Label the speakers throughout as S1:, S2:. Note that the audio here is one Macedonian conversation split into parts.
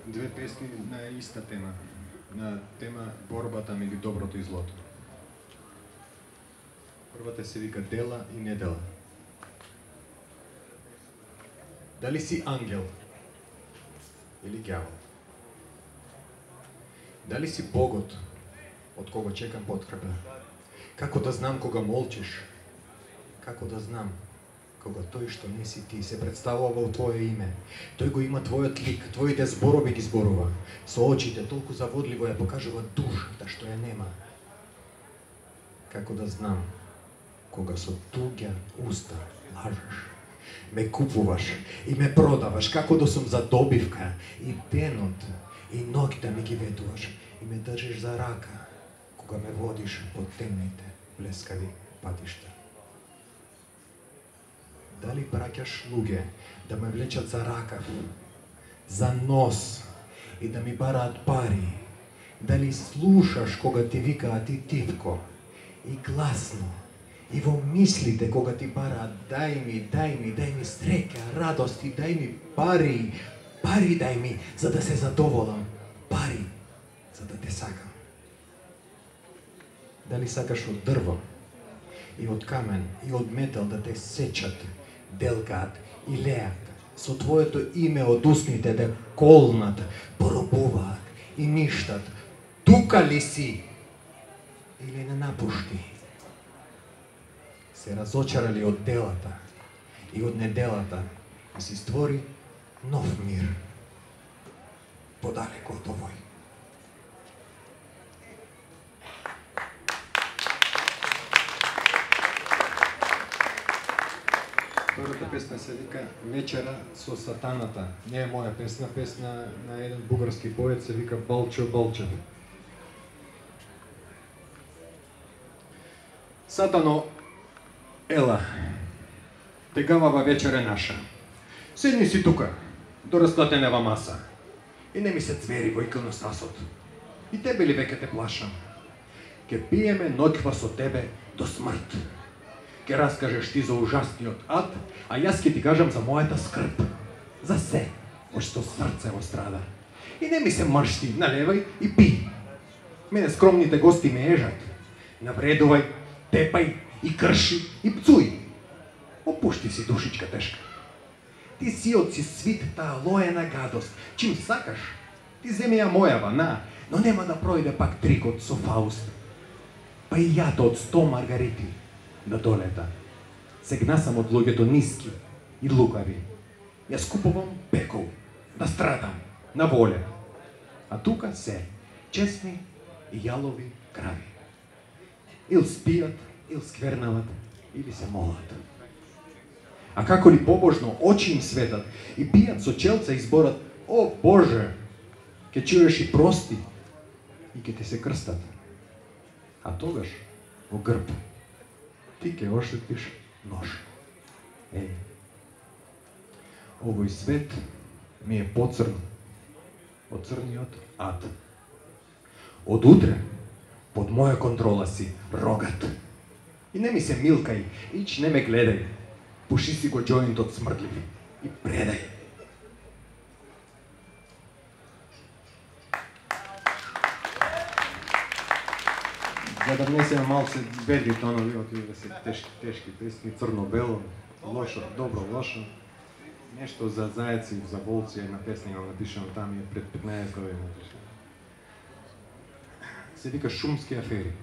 S1: две песни на иста тема. На тема борбата меѓу доброто и злото. Првата се вика Дела и недела. Дали си ангел или ѓавол? Дали си Богот од кого чекам поткрепа? Како да знам кога молчиш? Како да знам кога тој што не си ти се представува во твое име? Тој го има твојот лик, твоите зборови ги зборува. Со очите толку заводливо ја покажува душата што ја нема. Како да знам кога со туѓа уста лажеш? Ме купуваш и ме продаваш како да сум за добивка и денот и ноќта ми ги ветуваш и ме држиш за рака кога ме водиш по темните блескави патишта. Дали праќаш луѓе да ме влечат за ракав, за нос и да ми бараат пари? Дали слушаш кога ти викаат и тивко и гласно и во мислите кога ти бараат дај ми среќа, радости, дај ми пари, пари дај ми за да се задоволам, пари за да те сакам? Дали сакаш од дрво и од камен и од метал да те сечат, делкаат и леат, со твоето име од устните да колнат, поробуваат и ништат? Тука ли си или не напушти? Се разочарали од делата и од неделата и си створи нов мир подалеку од овој. Втората песна се вика Вечера со сатаната. Не е моја песна, песна на еден бугарски поет, се вика Балчо Балчев. Сатано, ела, тегавава вечер е наша. Седни си тука, до расплатенева маса. И не ми се цвери во иконостасот. И тебе ли веќе те плашам? Ке пиеме ноќва со тебе до смрт. Ке раскажеш ти за ужасниот ад, а јас ке ти кажам за мојата скрб. За се, што срце во страда. И не ми се мршти, налевај и пи. Мене скромните гости ме ежат. Навредувај, тепај и крши и пцуј. Опушти си душичка тешка. Ти си од си свит таа лоена гадост. Чим сакаш, ти земи ја мојава, на, но нема да пројде пак трикот со Фауст. Па и јато од 100 маргарити да долета. Се гнасам од луѓето ниски и лукави. Јас купувам пекол, да страдам, на волја. А тука се честни и јалови крави. Ил спијат, ил сквернават, или се молат. А како ли побожно очи им светат и бијат со челца и зборат: О Боже, ке чуеш и прости и ке те се крстат. А тогаш во грб ти ке ошетиш нож. Овој свет ми е поцрн од црниот ад. Од утре под моја контрола си рогат. И не ми се милкај, ич не ме гледај. Пуши си го џоинтот смрдлив и предај. За да внесеме малку се ведри тонови, отиде се тешки песни, црно-бело, лошо, добро, лошо. Нешто за зајаци, за волци, една песна имам напишано там и пред 15 години напишано. Се вика Шумски афери.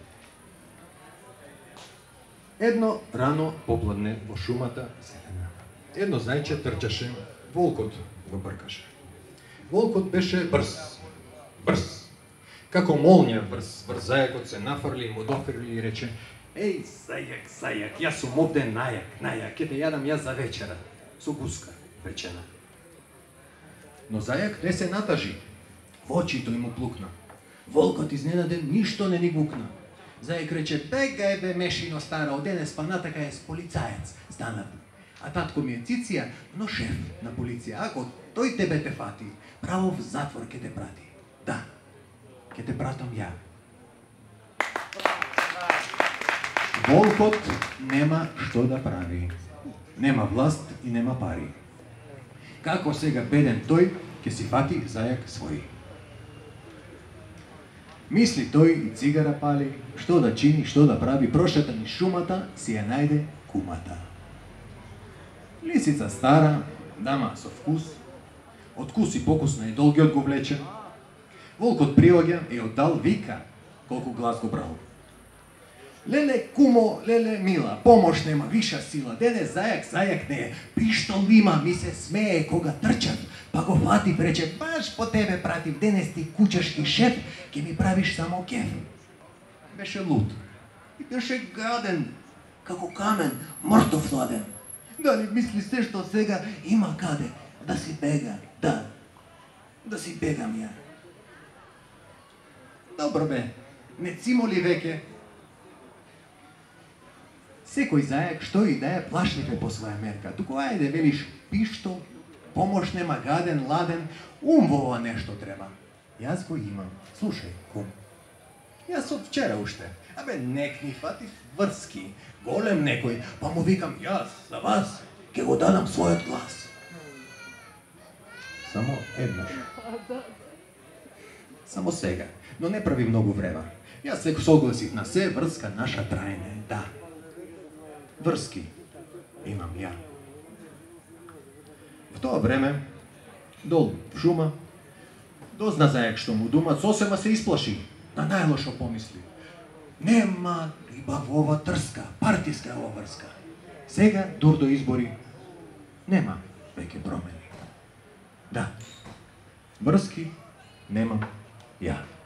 S1: Едно рано попладне во шумата зелена. Едно зајче трчаше, волкот го бркаше. Волкот беше брз, брз. Како молња брз, зајакот се нафрли и му дофрли и рече: Еј, зајак, јас сум овде најак, ке те јадам јас за вечера, со гуска, печена. Но зајак не се натажи, во очите му плукна. Волкот изненаден ништо не ни гукна. Зајак рече: Бегај бе мешино стара, од денес па натака е с полицаец станат. А татко ми е Циција, но шеф на полиција. Ако тој тебе те фати, право в затвор ке те прати. Да, ке те пратам ја. Волкот нема што да прави. Нема власт и нема пари. Како сега беден тој ке си фати зајак свој. Мисли тој и цигара пали, што да чини, што да прави, прошета низ шумата, си ја најде кумата. Лисица стара, дама со вкус, од кус и покусна и долгиот го влече. Волкот приоѓа и оддал вика, колку глас го брал. Леле, кумо, леле, мила, помош нема, виша сила, дене зајак не е, пиштол има, ми се смее кога трчат, па го фатив, рече, баш по тебе пратив, денес ти кучешки шеф, ке ми правиш само кеф. Беше луд и беше гаден, како камен, мртов ладен. Дали мисли се што сега има каде да си бега, да си бегам ја. Добро бе, не цимо ли веќе? Секој зајак што и да е плашлив е по своја мерка. Туку ајде велиш пиштол, помош нема, гаден, ладен, ум во ова нешто треба. Јас го имам. Слушај, кум. Јас од вчера уште. Абе, некни фатив врски, голем некој, па му викам јас, за вас, ке го дадам својот глас. Само еднаш. Само сега, но не прави многу време. Јас се согласив на се, врска наша трајне, да. Врски имам ја. В тоа време, дол в шума, дозна зајак што му думат, сосема се исплаши, на најлошо помисли. Нема риба во ова трска, партиска ова врска. Сега, дур до избори, нема веќе промени. Да, врски немам ја.